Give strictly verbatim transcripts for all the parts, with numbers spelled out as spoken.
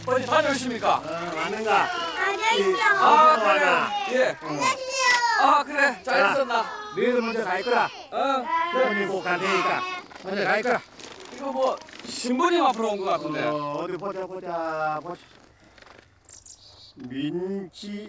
어디 다녀오십니까? 어, 맞는가? 안녕하세요. 아, 그래. 예. 안녕하세요. 아, 그래. 잘 있었나? 너희들 먼저 갈 거라. 어. 그러니 꼭 갈 테니까 먼저 갈 거라. 이거 뭐 신부님 앞으로 온 것 같은데. 어, 어디 보자 보자 보자. 민지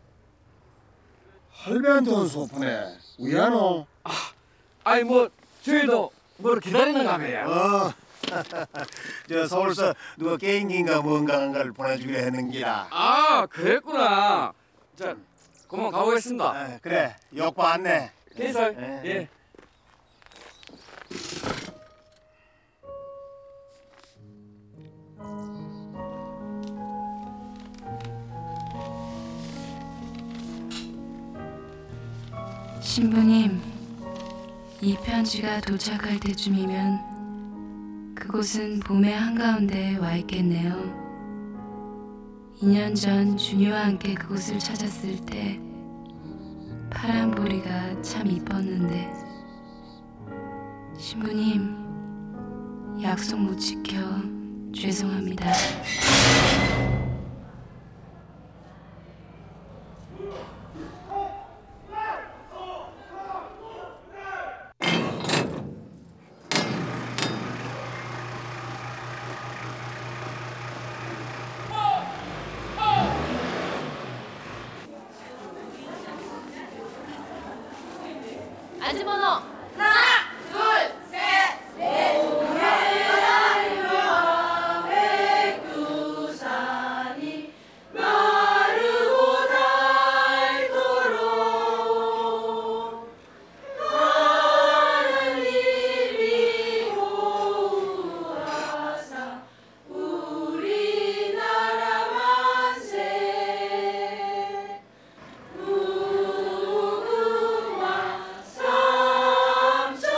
할배한테 소프네. 우야노. 아니 뭐 저희도 뭘 기다리는가 봐요. 어. 저 서울서 누가 게임기인가 뭔가 한가를 보내주기로 했는기라. 아, 그랬구나. 자, 그만 가보겠습니다. 아, 그래, 욕보 안내. 계설. 예. 예. 신부님, 이 편지가 도착할 때쯤이면 그곳은 봄의 한가운데에 와 있겠네요. 이 년 전 준이와 함께 그곳을 찾았을 때 파란 보리가 참 이뻤는데 신부님, 약속 못 지켜 죄송합니다. 안전번호 하나, 둘, 셋, 넷, 동해안 백두산이 마르고 닳도록 하느님이 보호하사 우리나라 만세. 무궁화 삼천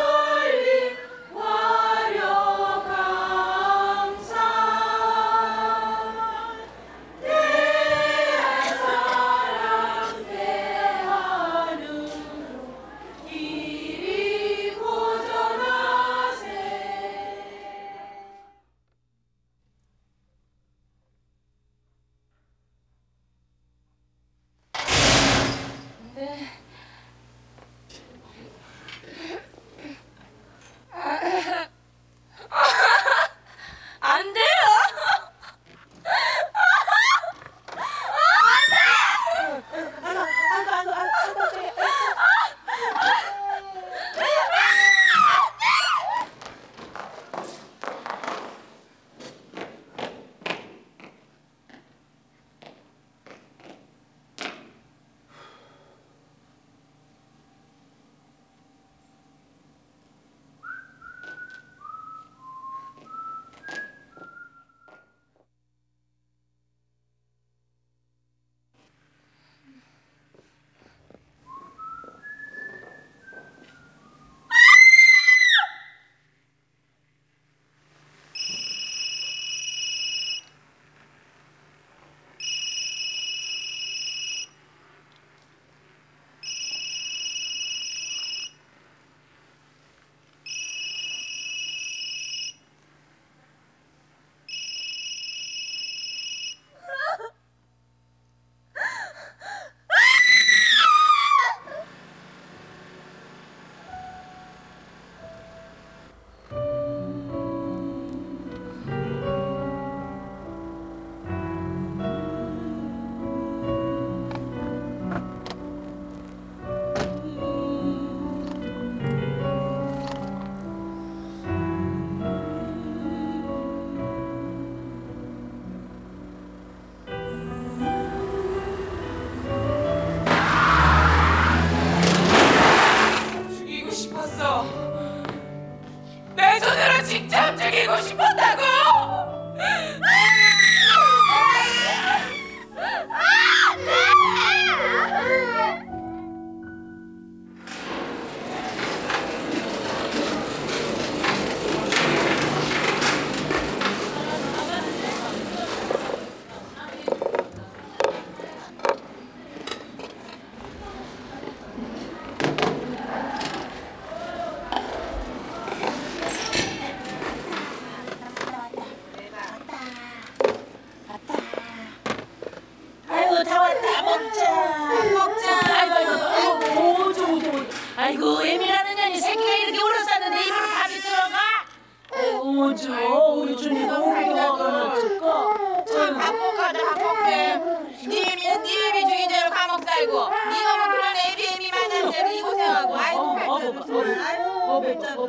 이 새끼가 이렇게 울었었는데 입으로 밥이 들어가? 어머지 우리 준이도 울어 참 바쁘거든 바쁘게. 님이 님이 죽인 죄로 감옥 살고 니놈은 그런 애비 애비 만난 죄로 이 고생하고. 아이고 발자루.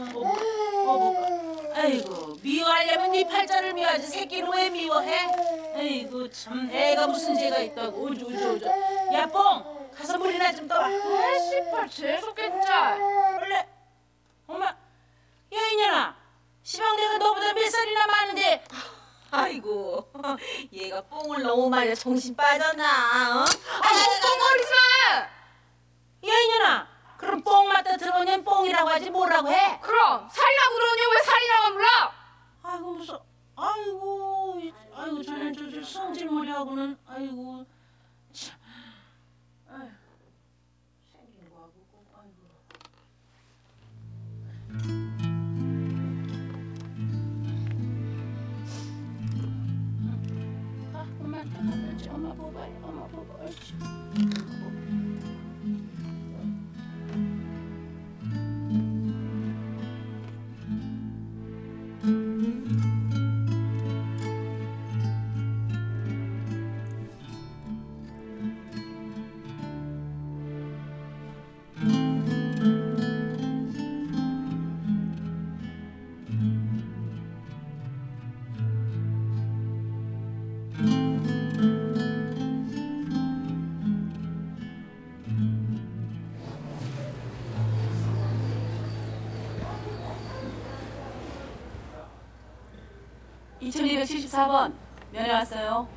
아이고 아이고 미워하려면 네 팔자를 미워하지 새끼를 왜 미워해? 아이고 참 애가 무슨 죄가 있다고. 오주 오주 오주. 야 뽕 가서 물이나 좀 떠와. 아 씨발 재수겠자. 원래 엄마 야 이년아 시방 내가 너보다 몇 살이나 많은데. 아이고 얘가 뽕을 너무 많이 정신 빠졌나? 어? 아이고 뽕거리지 마. 야 이년아 그럼 뽕 맞다 들어오면 뽕이라고 하지 뭐라고 해? 그럼 살이라고 그러니 왜 살이라고 불러? 아이고 무슨 아이고 아이고 저는 저, 저 성질머리하고는 아이고 참 아이고 생긴 거하고 꼭 아이고 아 엄마한테 가든지 엄마 보고 엄마 보고 옳지. 이천이백칠십사 번 면회 왔어요.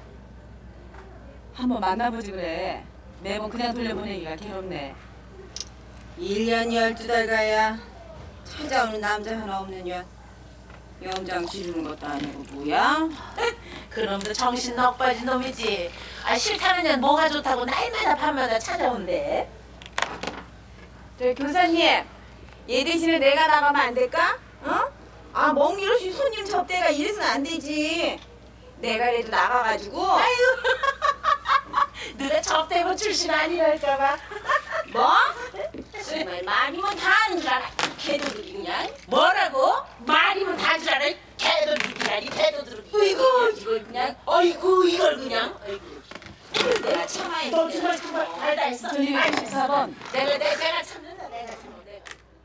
한번 만나보지 그래. 매번 그냥 돌려보내기가 괴롭네. 일 년 열두 달 가야 찾아오는 남자 하나 없는 년. 영장 지르는 것도 아니고 뭐야? 그놈도 정신 넉 빠진 놈이지. 아 싫다는 년 뭐가 좋다고 날마다 밤마다 찾아온대. 저 교사님, 얘 대신에 내가 나가면 안 될까? 어? 아 멍이로시 손님 접대가 이래서는 안 되지. 내가라도 나가가지고. 아이고 너가 접대부 출신 아니랄까봐. 뭐? 정말 말이면 다 아는 줄 알아. 개도들이 그냥. 뭐라고? 말이면 다 줄 알아. 개도들이라니 개도들이. 어이구 이걸 그냥. 어이구 이걸 그냥. 어이구. 내가 참아야지. 너 정말 정말 달다 했어. 이천이백칠십사 번 내가 내가 내가 참는다 내가 참어 내가.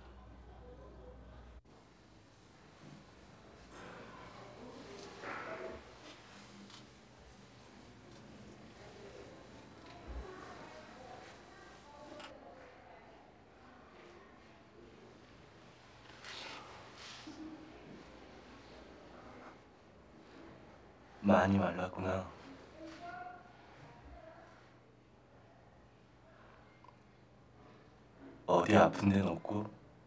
많이 말랐구나. 어디 아픈 데는 없고?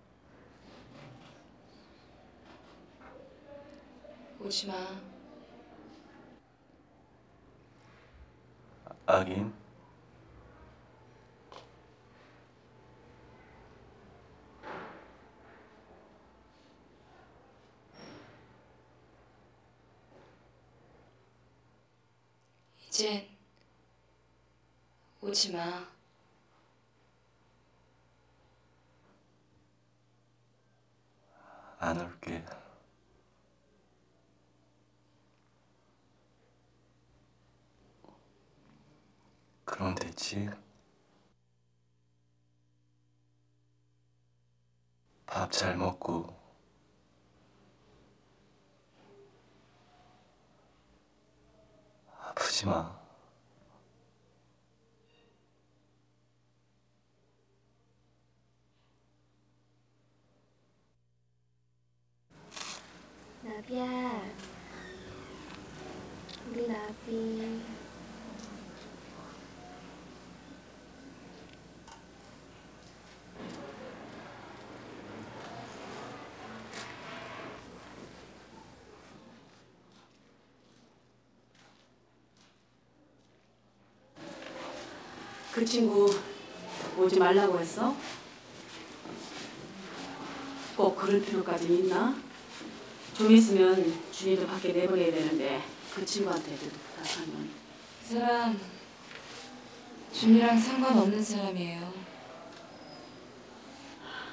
오지 마. 아긴 이젠 오지 마. 안 올게. 그럼 됐지. 밥 잘 먹고 아프지 마. 나비야, 우리 나비. 그 친구 오지 말라고 했어? 꼭 그럴 필요까지 있나? 좀 있으면 준이도 밖에 내보내야 되는데 그 친구한테도 부탁하면. 그 사람 준이랑 상관없는 사람이에요.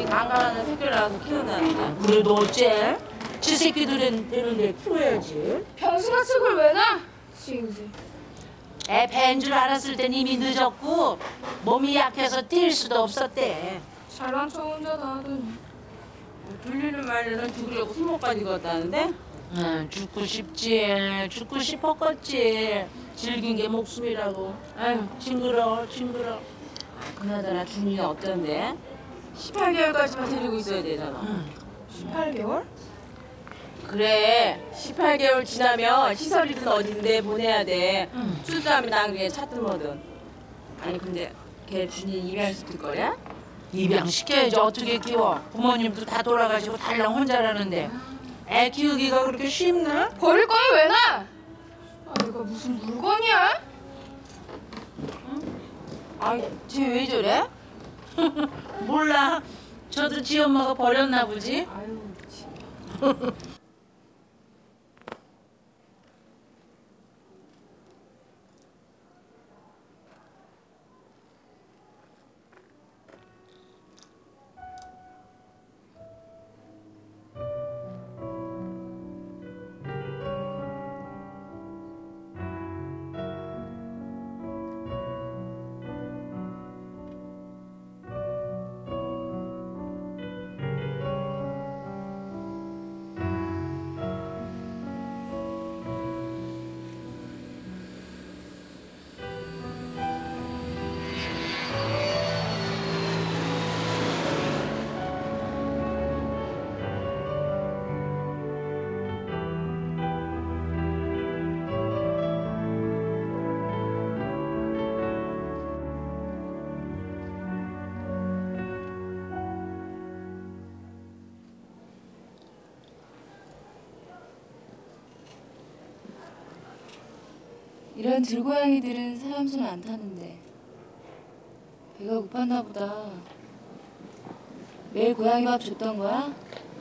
이 강간하는 새끼를 낳아서 키운다는데. 그래도 어째? 지 새끼들은 되는데 키워야지. 병신아 측을 왜 놔? 징지. 애 밴 줄 알았을 땐 이미 늦었고 몸이 약해서 뛸 수도 없었대. 잘난 척 혼자 다 하더니. 들리는 말로는 죽으려고 수목까지 걷다는데? 응, 죽고 싶지. 죽고 싶었겠지. 즐긴 게 목숨이라고. 아유, 징그러, 징그러. 그나저나 준이는 어떤데? 십팔 개월까지만 데리고 있어야 되잖아. 응. 십팔 개월? 그래, 십팔 개월 지나면 시설이든 어딘데 보내야 돼. 응. 출산하면 나중에 찾든 뭐든. 아니 근데 걔 준이 입양시킬 거야? 입양시켜야지. 어떻게 키워? 부모님도 다 돌아가시고 달랑 혼자라는데 애 키우기가 그렇게 쉽나? 버릴 거면 왜 놔? 아 이거 무슨 물건이야? 아이, 쟤 왜 저래? 몰라. 저도 지 엄마가 버렸나 보지. 아유, 참. 이런 들고양이들은 사람 손 안 타는데 배가 고팠나 보다. 매일 고양이 밥 줬던 거야?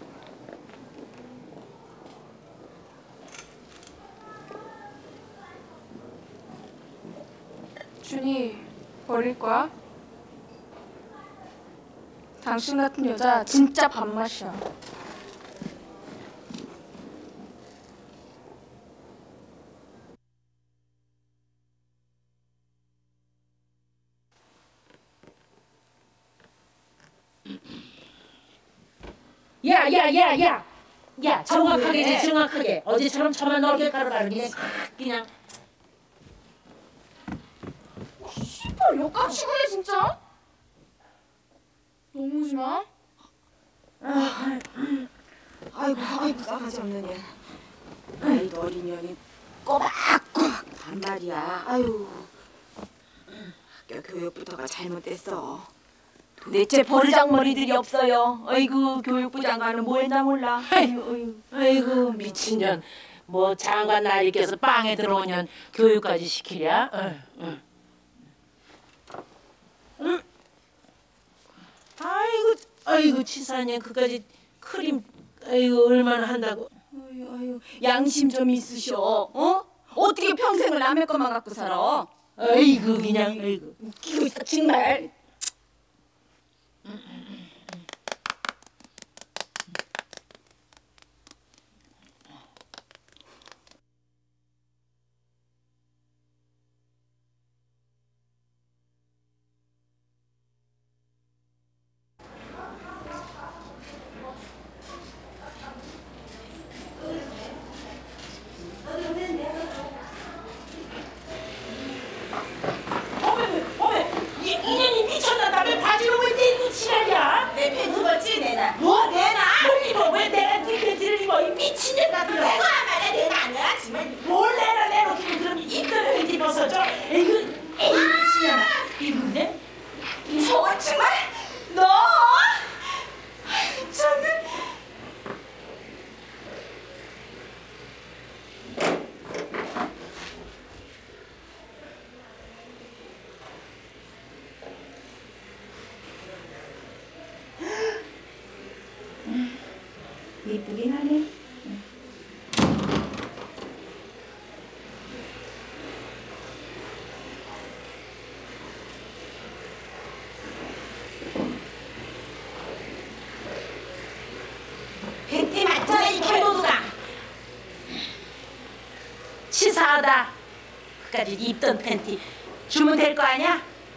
준이 버릴 거야? 당신 같은 여자 진짜 밥맛이야. 야, 야, 야, 야, 야, 정확하게지, 정확하게. 어제처럼 저만 넓게 가루가루 그냥 싹 그냥. 씨발 역같이 그래 진짜? 너무지 마. 아, 아이고, 아이고, 싸가지 없는 애. 나이도 어린 년이 꼬박꼬박 반말이야. 아유, 학교 교육부터가 잘못됐어. 도대체 버르장머리들이 없어요. 아이고, 교육부 장관은 뭐 했나 몰라. 아이고, 아이고 미친년. 뭐 장관 나이 껴서 빵에 들어오년 교육까지 시키랴? 응, 응. 응. 아이고, 아이고 치사년 그까지 크림 아이고 얼마나 한다고. 아유, 아유, 양심 좀 있으셔. 어? 어떻게 평생을 남의 것만 갖고 살아? 아이고 그냥 아이고. 웃기고 있어 정말. 이쁘긴 하네. 치사하다. 그까지 입던 팬티 주면 될 거 아니야?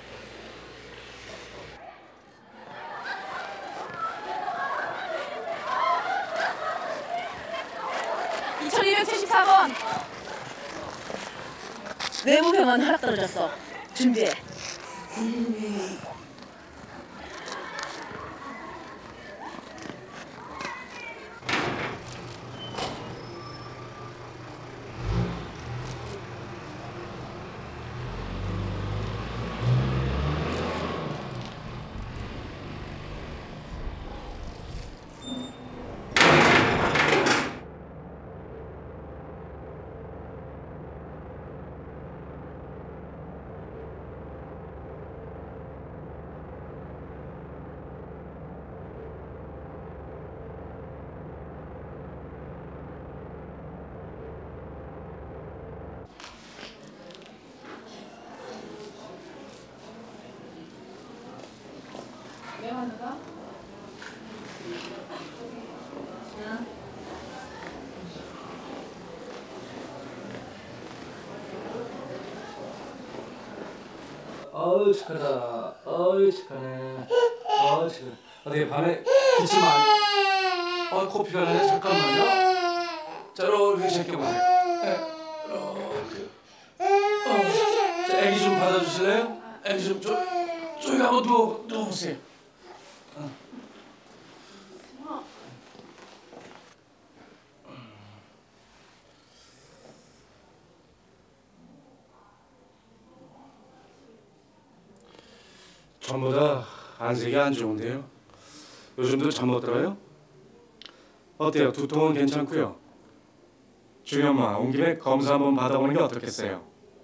이천이백칠십사 번 외부병원 허락 떨어졌어. 준비해. 어우 착하다. 어우 착하네. 어우 착해. 어떻게 밤에 기침 안? 어 코피가 나네. 잠깐만요. 자 이렇게 제껴보세요. 네. 이렇게. 어. 자 애기 좀 받아주실래요? 애기 좀 저, 저기 한번 누워 누워보세요. 어. 전부 다 안색이 안 좋은데요. 요즘도 잠 못 들어요? 어때요? 두통은 괜찮고요. 주연마 온 김에 검사 한번 받아보는 게 어떻겠어요?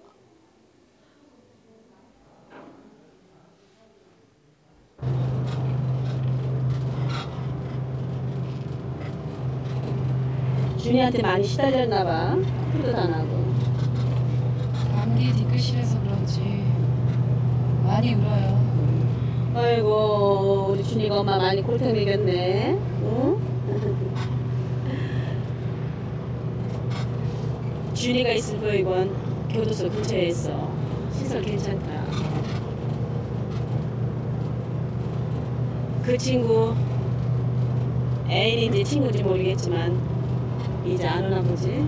준이한테 많이 시달렸나 봐. 풀도 안 하고. 감기 뒤끝이라서 그런지 많이 울어요. 아이고 우리 준이가 엄마 많이 골탕 먹였네. 응? 준이가 있을 보이건 교도소 근처에 있어. 시설 괜찮다. 그 친구 애인인지 친구인지 모르겠지만 이제 안 오나 보지?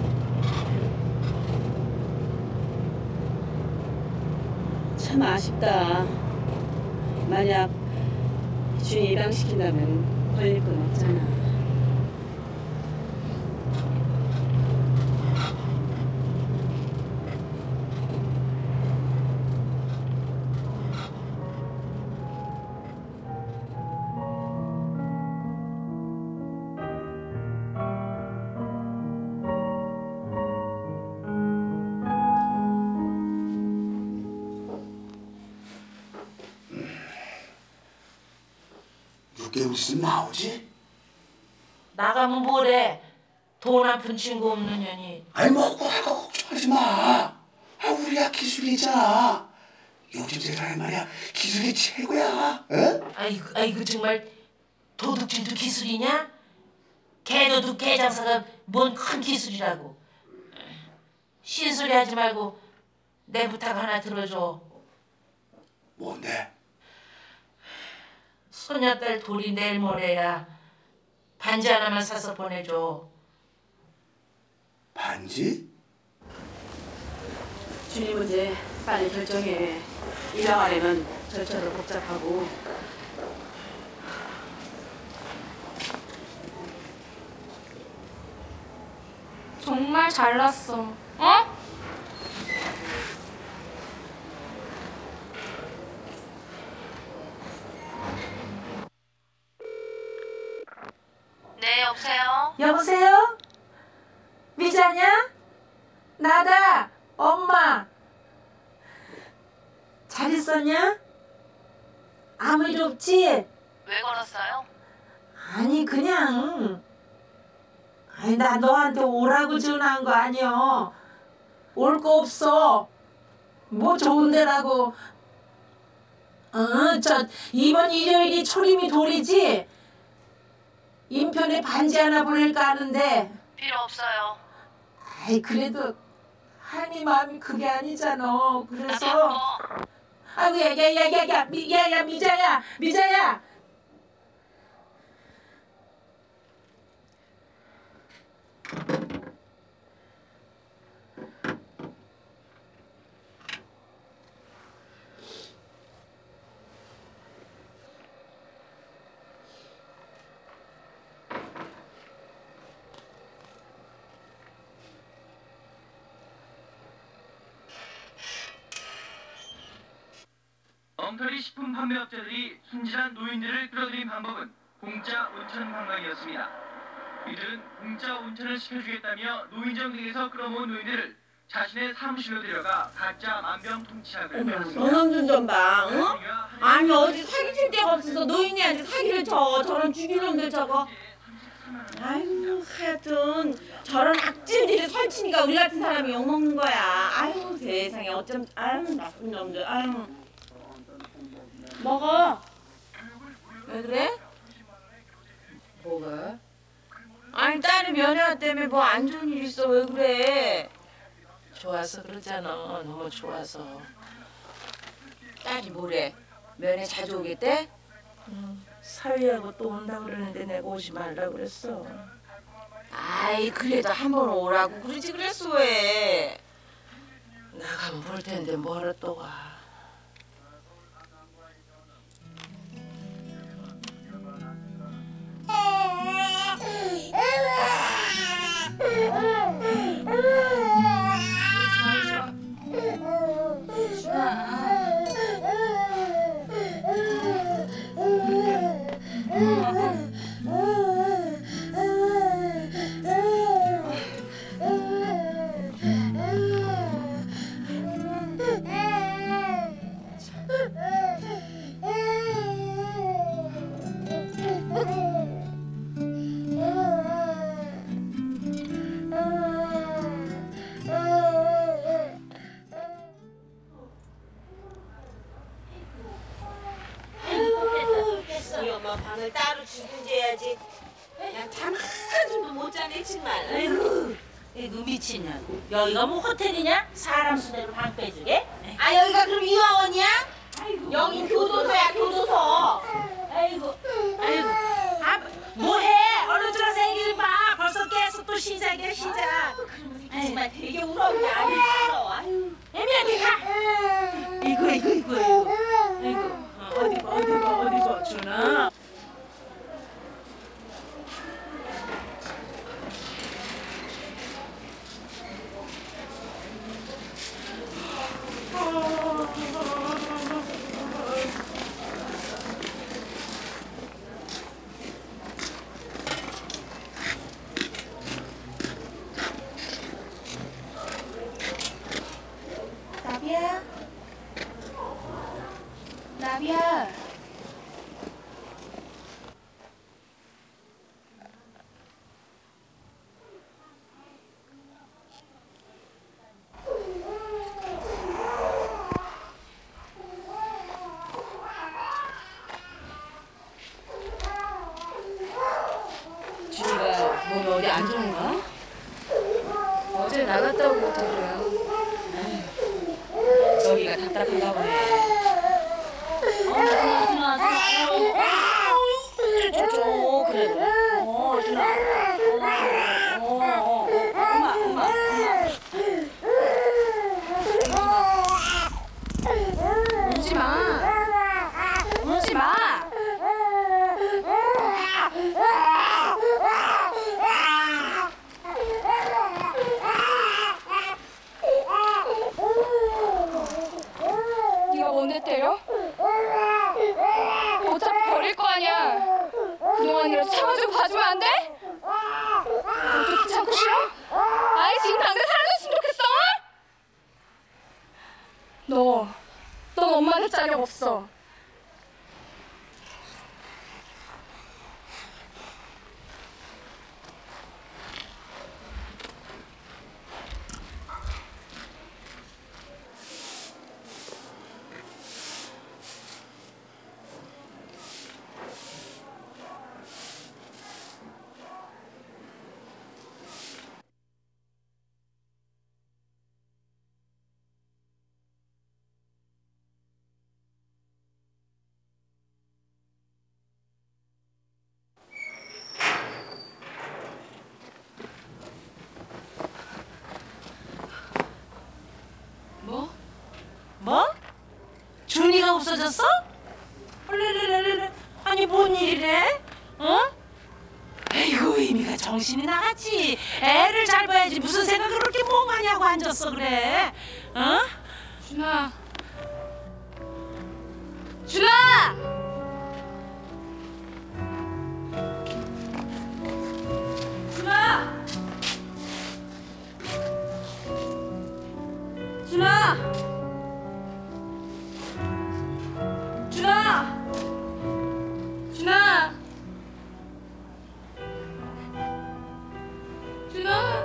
참 아쉽다. 만약 준이 입양시킨다면 걸릴 건 없잖아. 무슨 나오지? 나가면 뭐래? 돈 한 푼 친구 없는 년이. 아니 먹고 나가 걱정하지 마. 아 우리야 기술이 있잖아. 요즘 세상에 말이야 기술이 최고야. 에? 아이고 아이고 정말 도둑질도 기술이냐? 개도둑 개장사가 뭔 큰 기술이라고. 신소리 하지 말고 내 부탁 하나 들어줘. 뭔데? 소녀딸 돌이 내일 모레야. 반지 하나만 사서 보내줘. 반지? 준이 문제 빨리 결정해. 입양하려면 절차도 복잡하고. 정말 잘났어. 어? 네, 여보세요? 여보세요? 미자냐? 나다, 엄마. 잘 있었냐? 아무 일 없지? 왜 걸었어요? 아니, 그냥. 아니, 나 너한테 오라고 전화한 거 아니여. 올 거 없어. 뭐 좋은 데라고. 어, 저 이번 일요일이 초림이 돌이지? 인편에 반지 하나 보낼까 하는데. 필요 없어요. 아이 그래도 할미 마음이 그게 아니잖아. 그래서 아이고 야야야야야 야야 미자야 미자야. 엉터리 식품 판매업자들이 순진한 노인들을 끌어들인 방법은 공짜 온천 관광이었습니다. 이들은 공짜 온천을 시켜주겠다며 노인정 등에서 끌어모은 노인들을 자신의 사무실로 데려가 가짜 만병통치약을 빼앗습니다. 저놈 좀 봐, 응? 아니 어디 사기칠 데가 없어서 노인이한테 사기를 쳐. 저런 죽일 놈들 저거. 아유 하여튼 저런 악질들이 설치니까 우리 같은 사람이 욕먹는 거야. 아유 세상에 어쩜 아유 나쁜 놈들. 아유 먹어. 왜 그래? 뭐가? 아니 딸이 면회와 때문에 뭐 안 좋은 일 있어. 왜 그래? 좋아서 그러잖아. 너무 좋아서. 딸이 뭐래? 면회 자주 오겠대? 응. 사위하고 또 온다 그러는데 내가 오지 말라 그랬어. 아이 그래도 한 번 오라고 그러지 그랬어 왜? 나가면 볼 텐데 뭐하러 또 가. 이 엄마 방을 따로 주든지 해야지. 그냥 잠 한숨도 못 자네 정말. 아이고, 이거 미친년. 여기가 뭐 호텔이냐? 사람 수대로 방 빼주게? 아 여기가 그럼 이화원이야? 여긴 교도소야 교도소. 아이고, 아이고. 아, 뭐해? 얼른 들어서 얘기 봐. 벌써 깨서 또 시작이야 시작. 정말 되게 울어 그냥. 아유 울어. 아유. 애미한테 가. 이거 이거 이거 이거. 아이고. 어디 봐 어디 봐 어디 봐 주나. 나비야. 나비야. 준이가 몸이 어디 안 좋은가? 어제 나갔다 오고 그래요. 여기가 답답한가 보네. 어, 그래. 어, 준아. 어, 어, 엄마, 엄마, 엄마. 울지 마. 울지 마. 네가 뭔데 때려? 어차피 버릴 거 아니야. 그동안이라도 참아주고 봐주면 안 돼? 어떻게 참고 싫어? 아이 지금 당장 사라졌으면 좋겠어? 너, 넌 엄마한테 자격 없어. 애가 없어졌어? 헐레레레레. 아니 뭔 일이래? 어? 아이고 의미가 정신이 나갔지. 애를 잘 봐야지 무슨 생각을 그렇게 멍하니 하고 앉았어 그래? 어? 준아. 준아! 준아! 준아! 준아! 준아! 준아!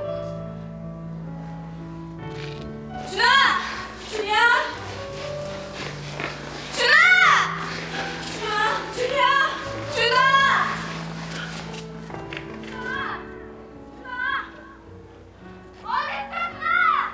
준아! 준이야! 준아! 준아! 준이야! 준아! 준아! 준아! 어딨어 준아!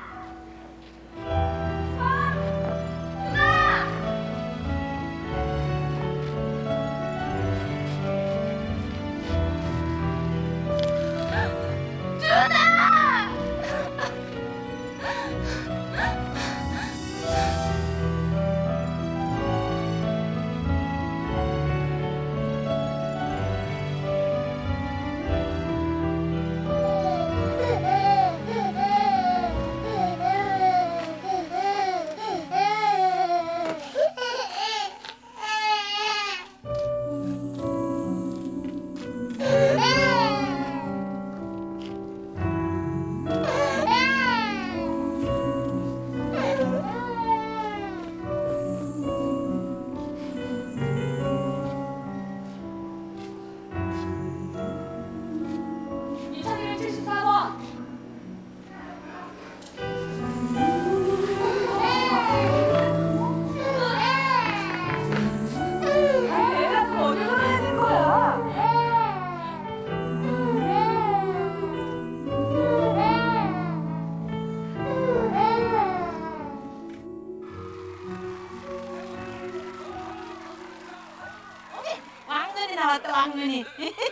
왕눈이 나왔다 왕눈이.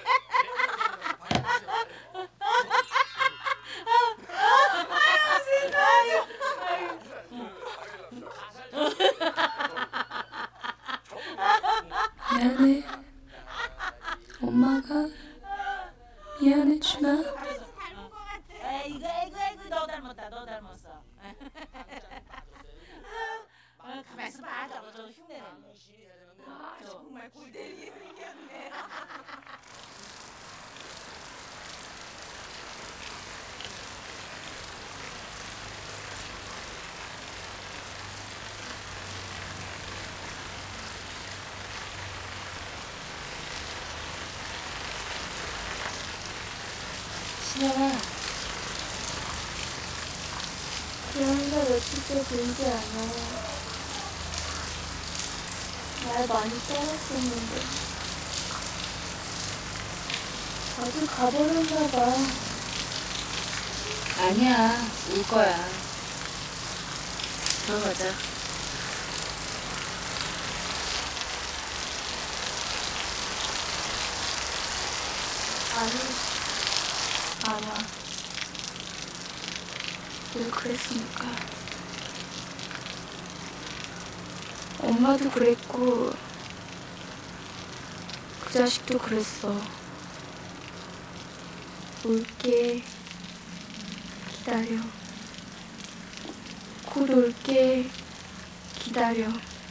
미안해. 엄마가 미안해 준아. 아이고 아이고 아이고 너 닮았다 너 닮았어. 어, 가만 있어 봐 저거 저 흉내내. 아 정말 골대리게 생겼네. 신영아, 그런 거 며칠째 보이지 않아. 날 많이 떠났었는데 아주 가버렸나 봐. 아니야, 울 거야. 들어가자. 아니, 안 와. 늘 그랬으니까. 엄마도 그랬고 그 자식도 그랬어. 올게, 기다려. 곧 올게, 기다려.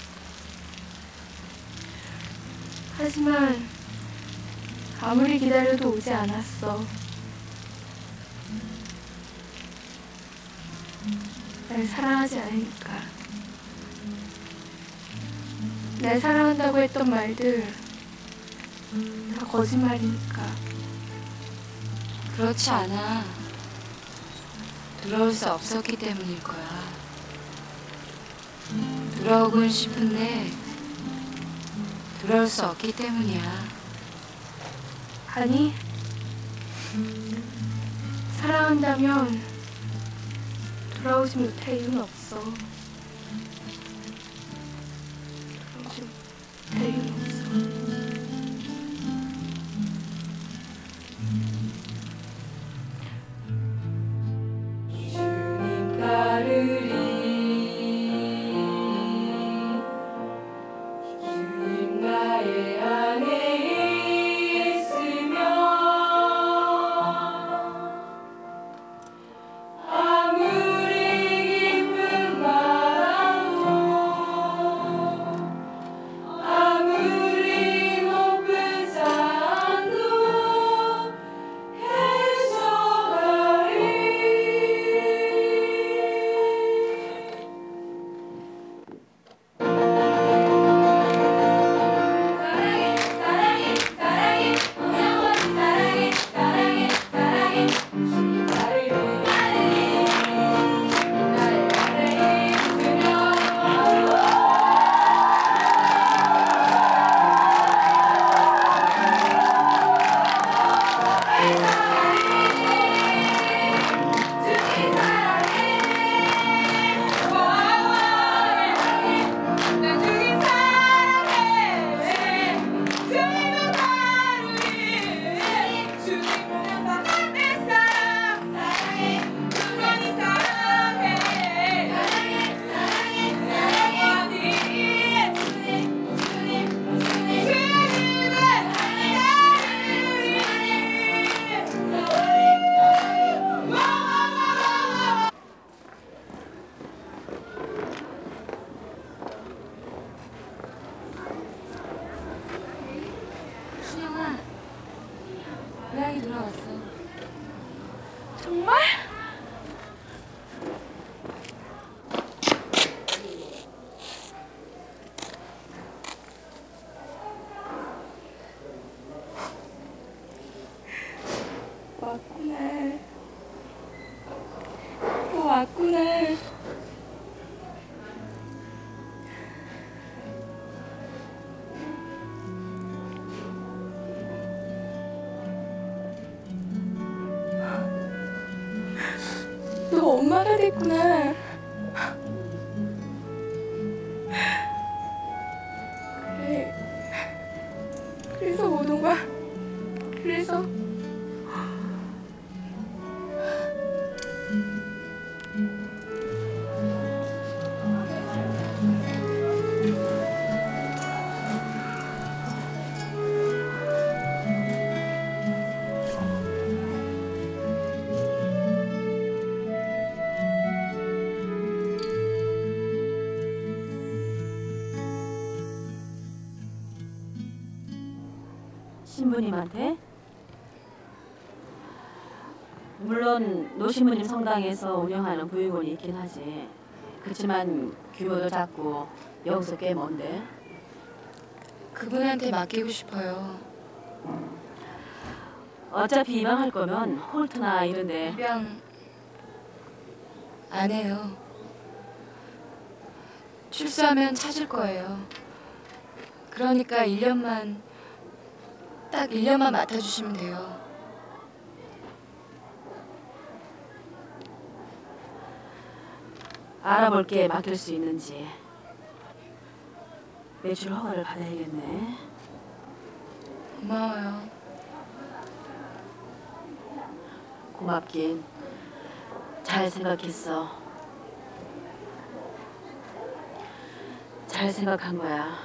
하지만 아무리 기다려도 오지 않았어. 날 사랑하지 않으니까. 날 사랑한다고 했던 말들 다 거짓말이니까. 그렇지 않아. 돌아올 수 없었기 때문일 거야. 돌아오곤 싶은데 돌아올 수 없기 때문이야. 아니, 사랑한다면 돌아오지 못할 이유는 없어. 돌아오지 못할 이유는 없어. 주님 따르리 엄마가 됐구나. 그래. 그래서 못 온 거야. 그래서. 신부님한테? 물론 노신부님 성당에서 운영하는 부유원이 있긴 하지. 그렇지만 규모도 작고 여기서 꽤 먼데. 그분한테 맡기고 싶어요. 어차피 입양할 거면 홀트나 이런데. 입양 안 해요. 출소하면 찾을 거예요. 그러니까 일 년만, 딱 일 년만 맡아주시면 돼요. 알아볼게. 맡길 수 있는지. 매출 허가를 받아야겠네. 고마워요. 고맙긴. 잘 생각했어. 잘 생각한 거야.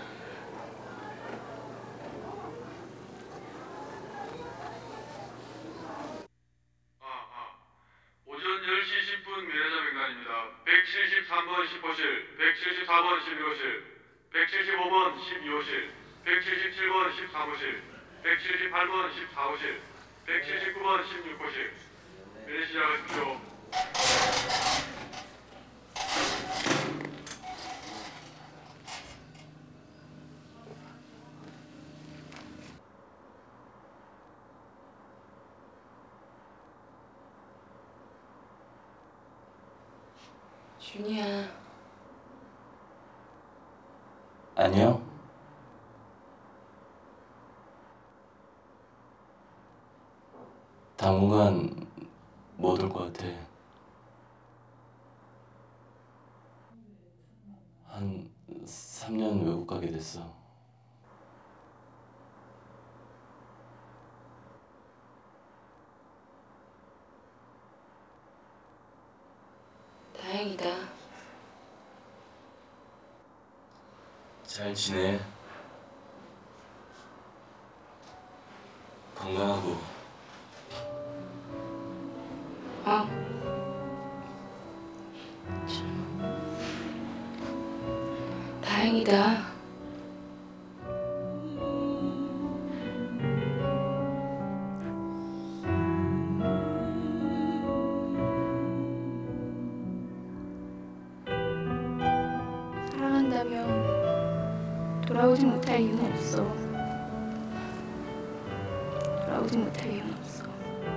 열 시 십 분 미래점 인간입니다. 백칠십삼 번 십 호실, 백칠십사 번 십일 호실, 백칠십오 번 십이 호실, 백칠십칠 번 십삼 호실, 백칠십팔 번 십사 호실, 백칠십구 번 십육 호실. 미래 시작하십시오. 준이야. 아니요. 당분간 못 올 것 같아. 한 삼 년 외국 가게 됐어. 다행이다. 잘 지내. 건강하고. 어. 다행이다. 사랑한다면 돌아오지 못할 이유는 없어. 돌아오지 못할 이유는 없어.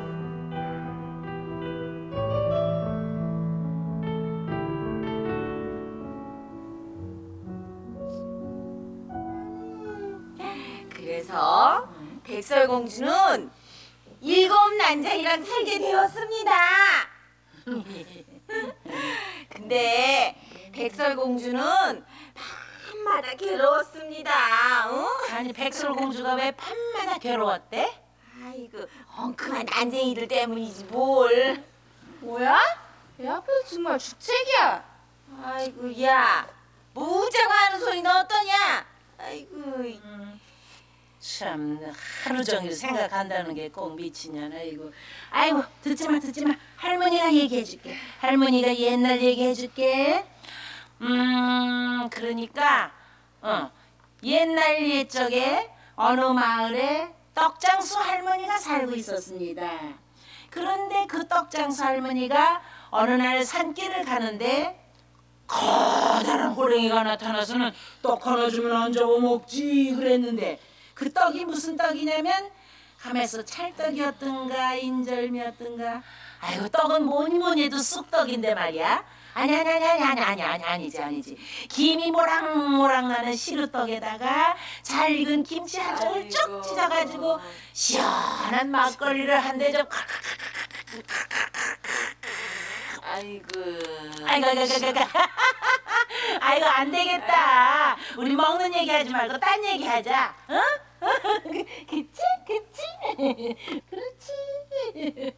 그래서 백설공주는 일곱 난장이랑 살게 되었습니다. 근데 백설공주는 밤마다 괴로웠습니다. 어? 아니 백설공주가 왜 밤마다 괴로웠대? 아이고 엉큼한 난쟁이들 때문이지 뭘. 뭐야? 애 앞에서 정말 주책이야. 아이고 야, 뭐 우자고 하는 소리는 어떠냐? 아이고. 음, 참 하루 종일 생각한다는 게 꼭 미치냐. 아이고 아이고 듣지마 듣지마. 할머니가 얘기해줄게. 할머니가 옛날 얘기해줄게. 음 그러니까 어 옛날 옛적에 어느 마을에 떡장수 할머니가 살고 있었습니다. 그런데 그 떡장수 할머니가 어느 날 산길을 가는데 커다란 호랭이가 나타나서는 떡 하나 주면 안 잡아먹지 그랬는데 그 떡이 무슨 떡이냐면 가만있어 찰떡이었던가 인절미였던가. 아이고 떡은 뭐니 뭐니 해도 쑥떡인데 말이야. 아니 아니 아니 아니 아니 아니 아니 아니지 아니지. 김이 모락모락 나는 시루떡에다가 잘 익은 김치 한 쪽을 쭉 찢어가지고 시원한 막걸리를 한 대접 아이고. 아이고, 아이고, 아이고. 아이고, 안 되겠다. 우리 먹는 얘기 하지 말고 딴 얘기 하자. 어? 그치? 그치? 그렇지.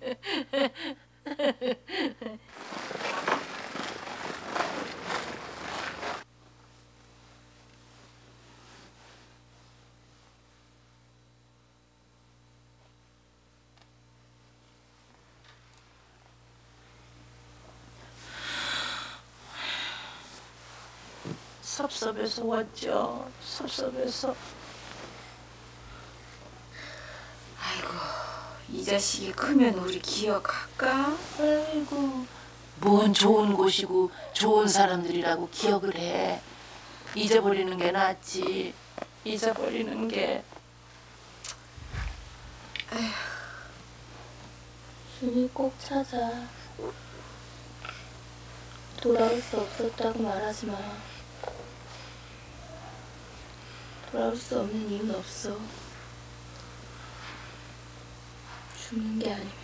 섭섭해서 왔죠. 섭섭해서. 아이고, 이 자식이 크면 우리 기억할까? 아이고, 뭔 좋은 곳이고 좋은 사람들이라고 기억을 해. 잊어버리는 게 낫지. 잊어버리는 게. 에휴, 준이 꼭 찾아. 돌아올 수 없었다고 말하지 마. 돌아올 수 없는 이유는 없어. 죽는 게 아니면.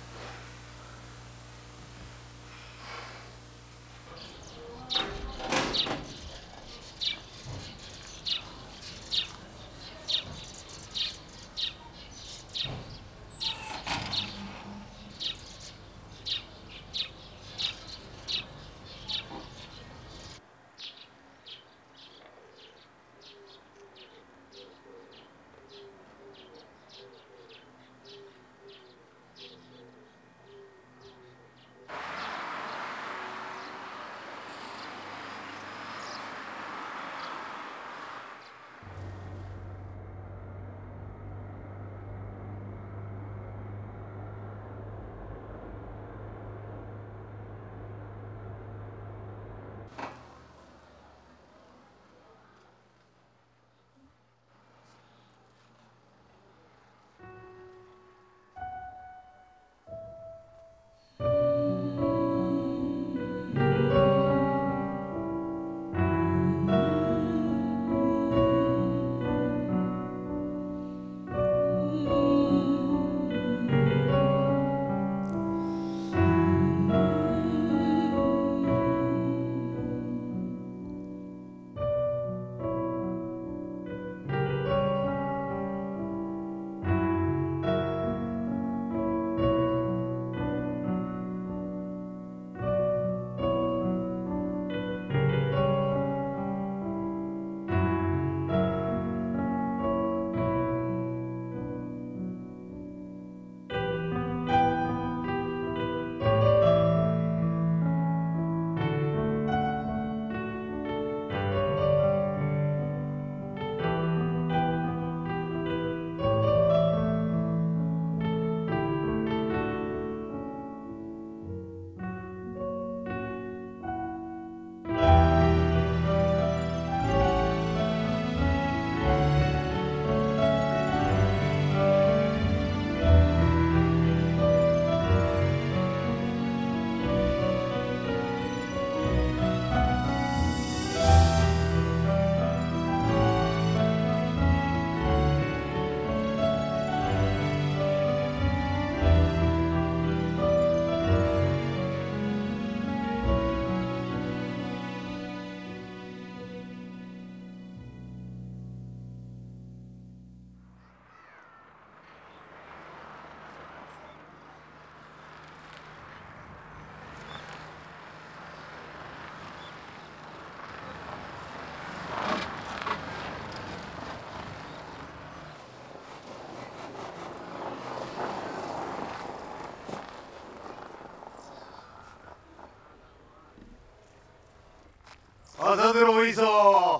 어서들 오이소.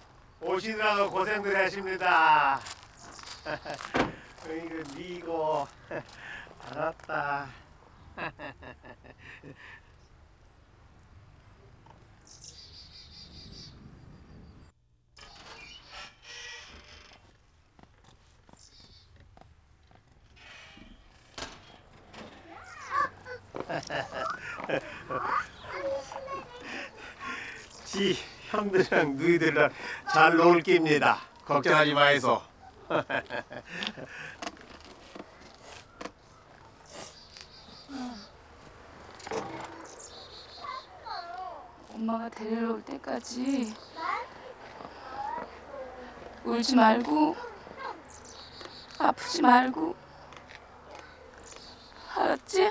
오시느라고 고생들 하십니다. 이거 미고 알았다. 지 형들이랑 누이들이랑 잘 놀 깁니다. 걱정하지 마이소. 엄마가 데리러 올 때까지 울지 말고 아프지 말고 알았지?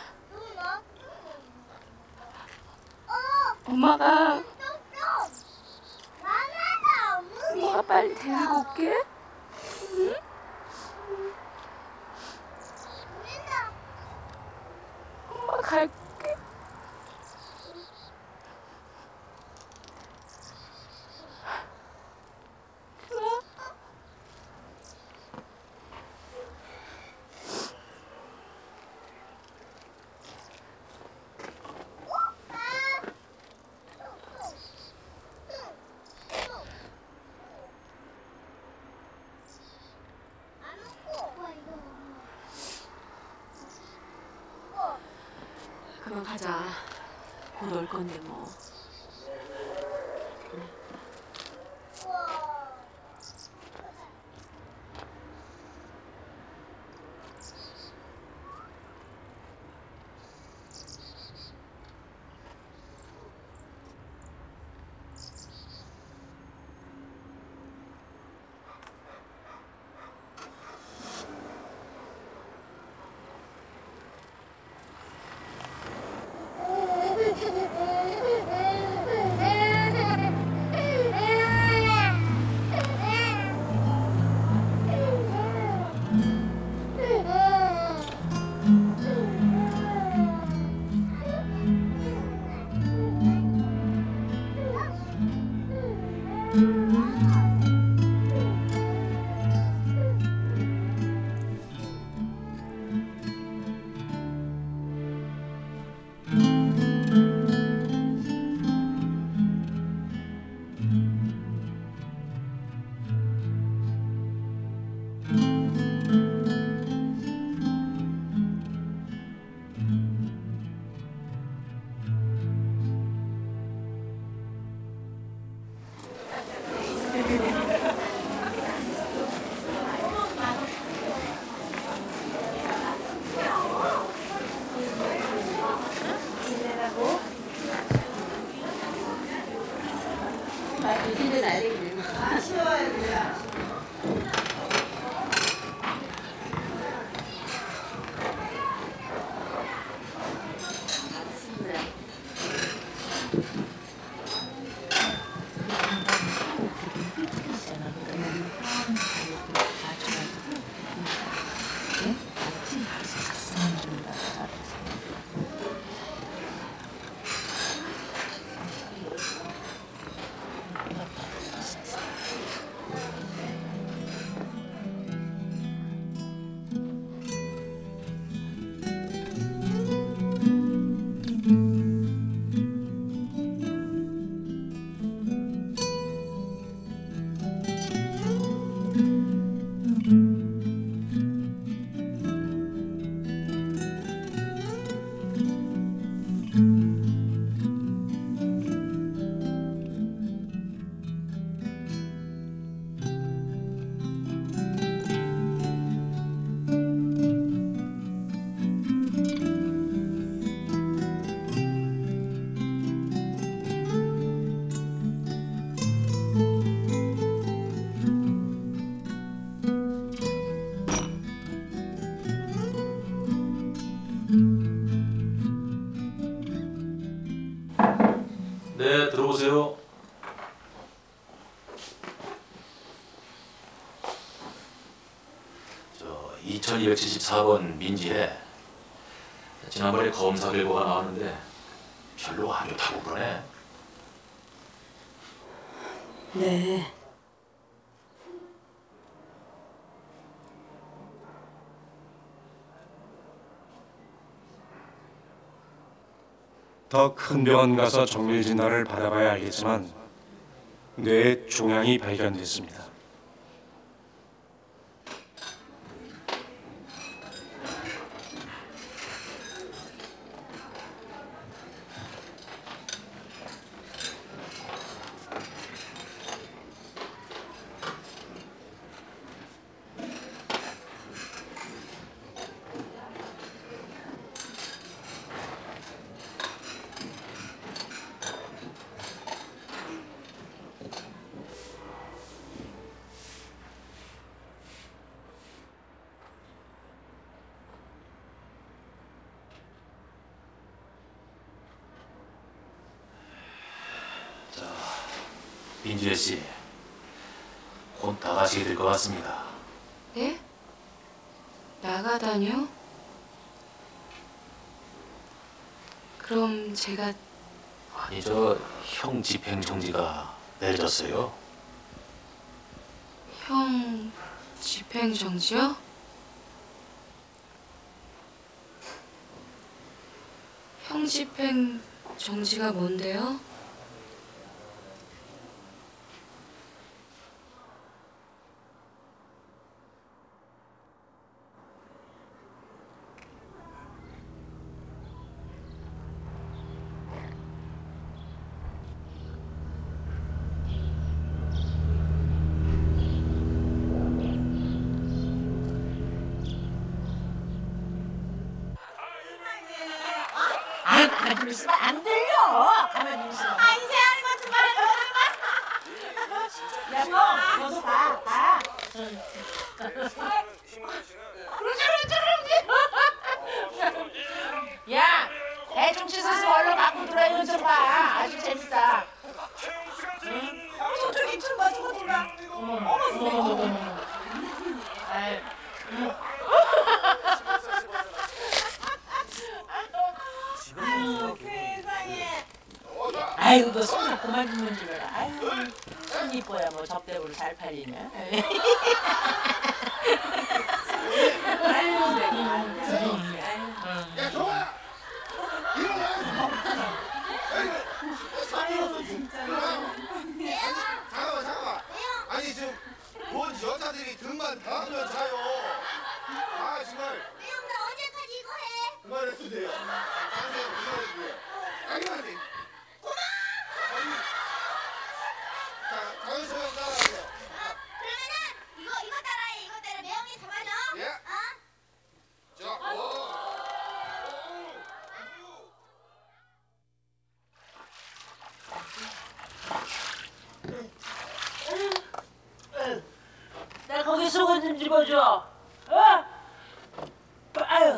엄마가 엄마가 빨리 데리고 올게. 응? 엄마 갈게. 그만 가자. 곧 올 건데 뭐. 네, 들어오세요. 저 이천이백칠십사 번 민지혜. 지난번에 검사 결과가 나왔는데 별로 안 좋다고 그러네. 네. 더 큰 병원 가서 정밀 진단을 받아봐야 알겠지만 뇌에 종양이 발견됐습니다. 민지혜 씨, 곧 나가시게 될 것 같습니다. 네? 나가다뇨? 그럼 제가 아니 저 형 집행 정지가 내려졌어요. 형 집행정지요? 형 집행정지가 뭔데요? 아, 가만히 있으면 안 들려. 가만히 있으면. 아 이제 하는 것좀 말해. 야, 너, 너도 봐, 봐. 그러지, 그러지, 그러지. 야, 대충 씻어서 얼른 갖고 들어 이거 좀 봐. 아주 재밌다. 응? 어, 저쪽에 좀 가지고 놀아. 어머, 어머, 어머, 어머. 아유. 아유 세상에. 아이고 너 손을 그만 좀 문질러라. 아이고 손 이뻐야 뭐 접대부로 잘 팔리냐. 아유 내가. 야 정아! 일어나! 잠깐만 잠깐만. 아니 지금 뭔 여자들이 등만 닿으면 자요. 아 정말. 형 나 언제까지 이거 해? 그만해도 돼요. 당신 그만해도 돼요. 당연하지. 자, 다은 소영 따라하세요. 그러면은 이거 이거 따라해. 이거 따라 매형이 잡아줘. 예. 어? 자, 오. 나 거기 속옷 좀 집어줘. 어? 아유.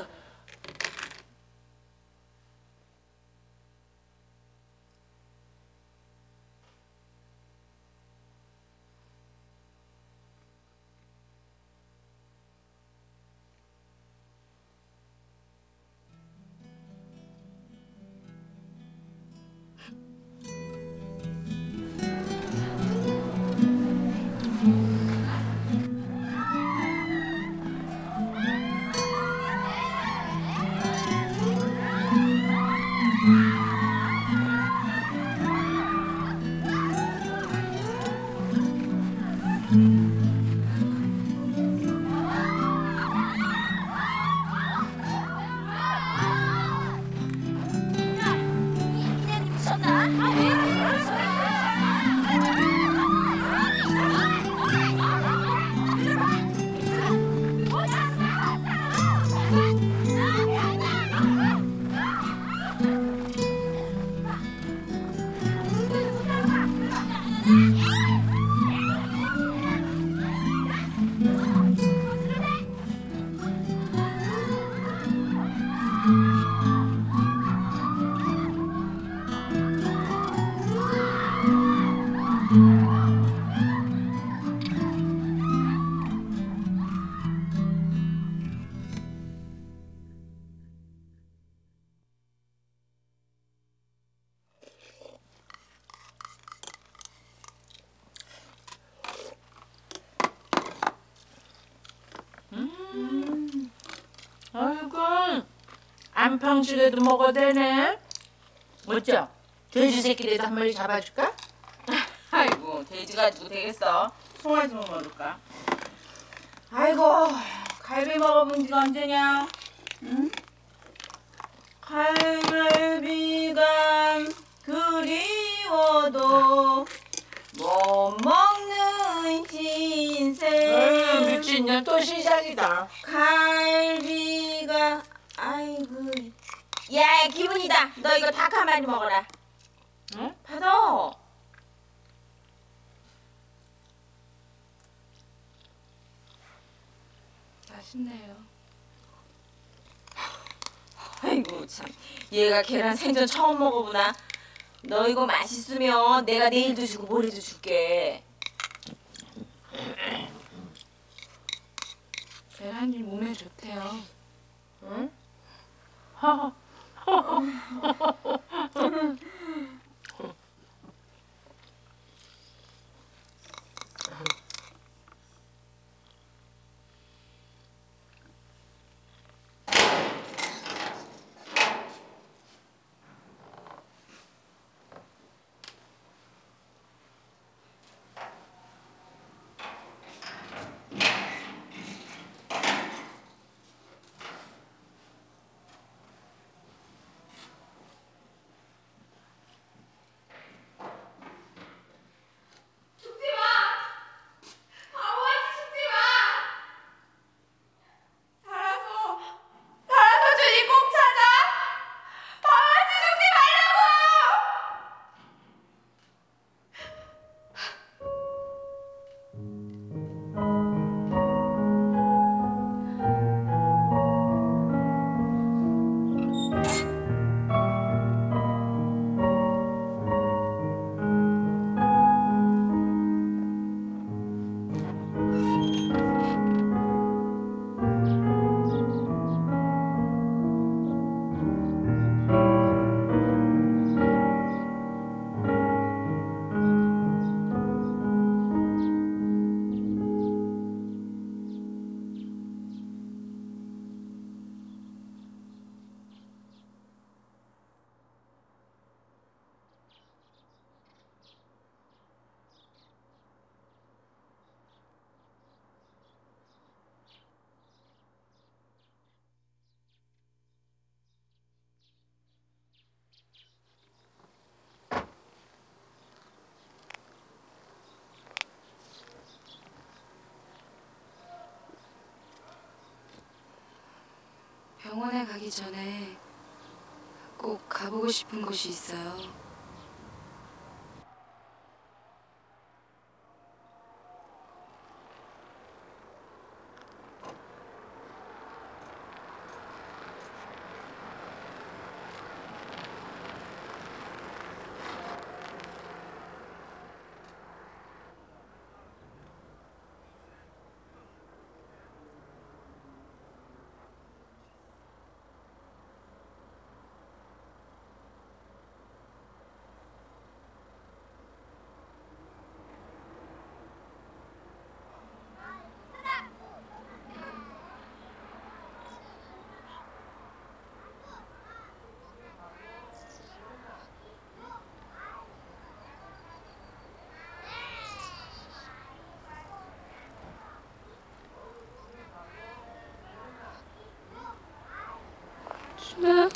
음. 아이고 안팡실에도 먹어도 되네. 어쩌? 돼지 새끼라도 한 마리 잡아줄까? 아이고 돼지 가지고 되겠어. 송아지 먹어볼까? 아이고 갈비 먹어본 지가 언제냐? 응? 갈비가 그리워도 못 먹는 신세. 에이, 미친년 또 시작이다. 갈비가 아이고 야 기분이다. 너 이거 닭 한 마리 먹어라. 응? 받아. 맛있네요. 아이고 참 얘가 계란 생전 처음 먹어보나. 너 이거 맛있으면 내가 내일도 주고 모레도 줄게. 계란이 몸에 좋대요. 응? 병원에 가기 전에 꼭 가보고 싶은 곳이 있어요. 준아.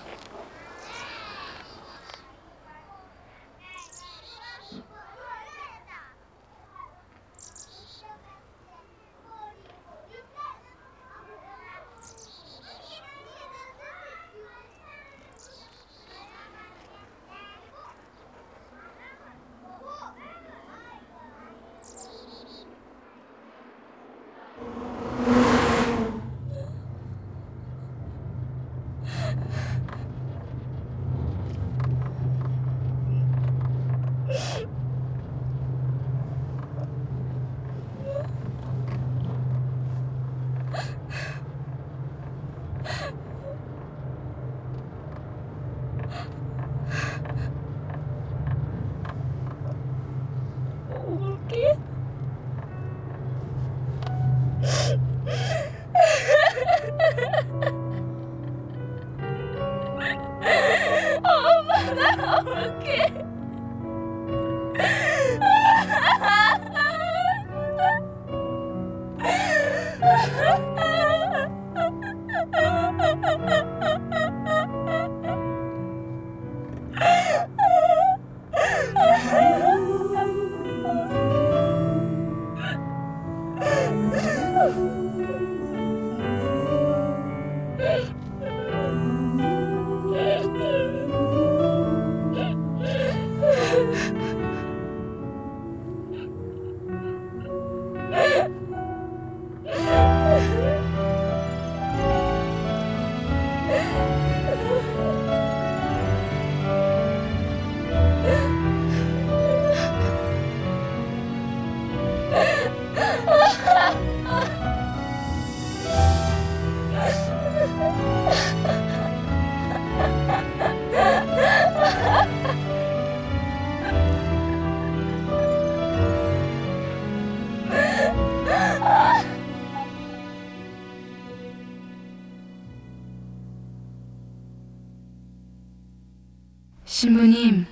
신부님,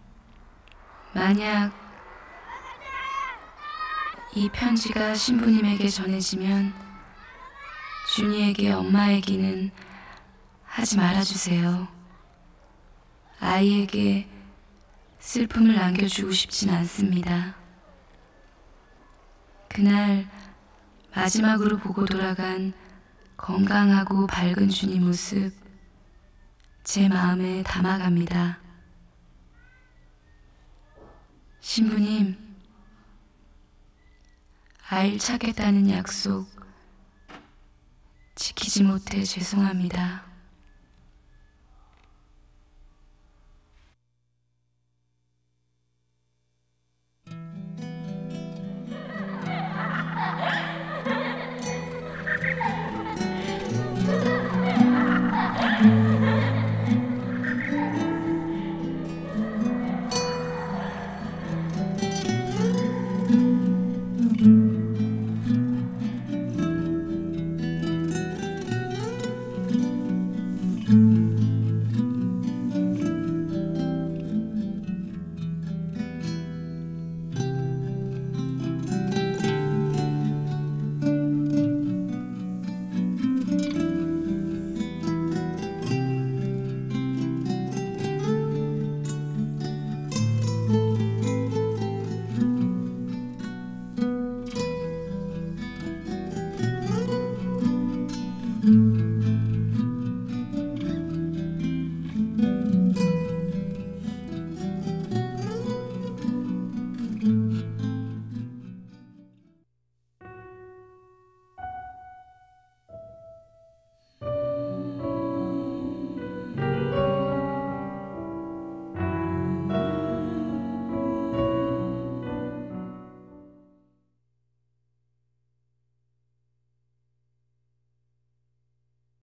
만약 이 편지가 신부님에게 전해지면 준이에게 엄마 얘기는 하지 말아주세요. 아이에게 슬픔을 남겨주고 싶진 않습니다. 그날 마지막으로 보고 돌아간 건강하고 밝은 준이 모습 제 마음에 담아갑니다. 신부님, 아이를 찾겠다는 약속 지키지 못해 죄송합니다.